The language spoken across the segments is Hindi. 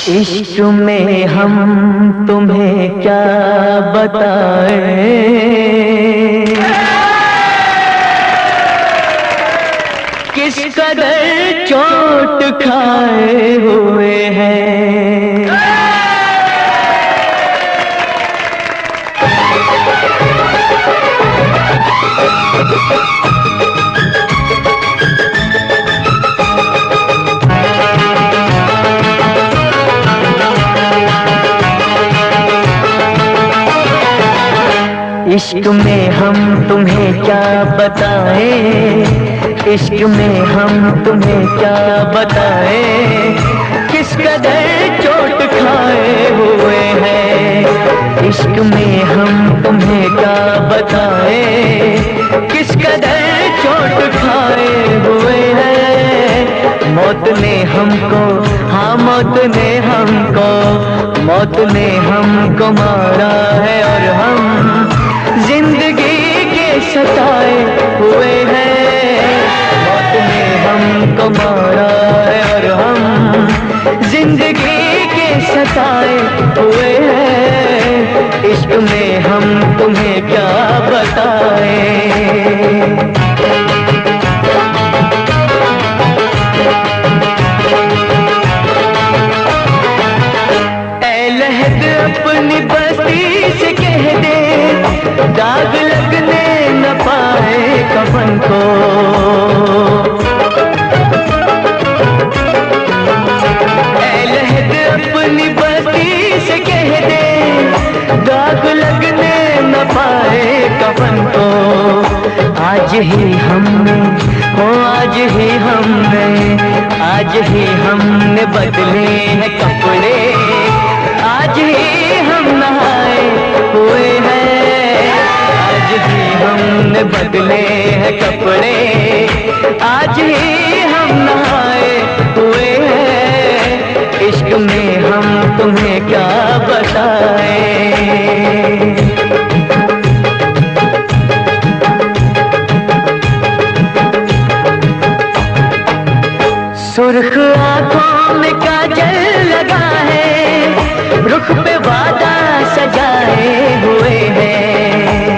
इश्क में हम तुम्हें क्या बताएं, किस कदर चोट खाए हुए हैं। इश्क में हम तुम्हें क्या बताएं, इश्क में हम तुम्हें क्या बताएं, किस कदर चोट खाए हुए हैं। इश्क में हम तुम्हें क्या बताएं, किस कदर चोट खाए हुए हैं। मौत ने हमको, हाँ मौत ने हमको, मौत ने हमको मारा है और हम जिंदगी के सताए हुए हैं। मौत ने हमको मारा है और हम जिंदगी के सताए हुए हैं। इश्क में हम तुम्हें क्या बताएं। ऐ लहद अपनी बस्ती से कह दे, दाग लगने न पाए कफन को। ऐ लहद अपनी बस्ती से कह दे, दाग लगने न पाए कफन को। आज ही हमने, हो आज ही हमने, आज ही हमने बदले हैं कपड़े, आज ही हम नहाए हुए हैं। आज ही हमने बदले हैं कपड़े, आज ही हम नहाए हुए हैं। इश्क में हम तुम्हें क्या बताएं। सुर्ख आंखों में काजल लगा है, रुख पे वादा सजाए हुए हैं।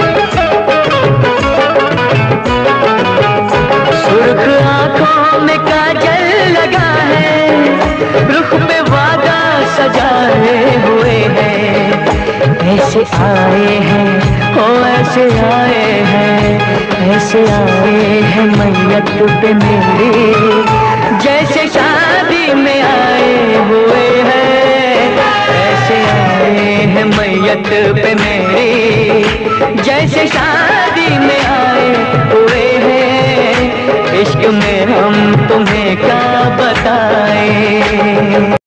सुर्ख आंखों में काजल लगा है, रुख पे वादा सजाए हुए हैं। ऐसे आए हैं, हो ऐसे आए हैं, ऐसे आए हैं मैयत पे मेरी, जैसे शादी में आए हुए हैं। ऐसे आए हैं मैयत पे मेरी, जैसे शादी में आए हुए हैं। इश्क में हम तुम्हें क्या बताएं।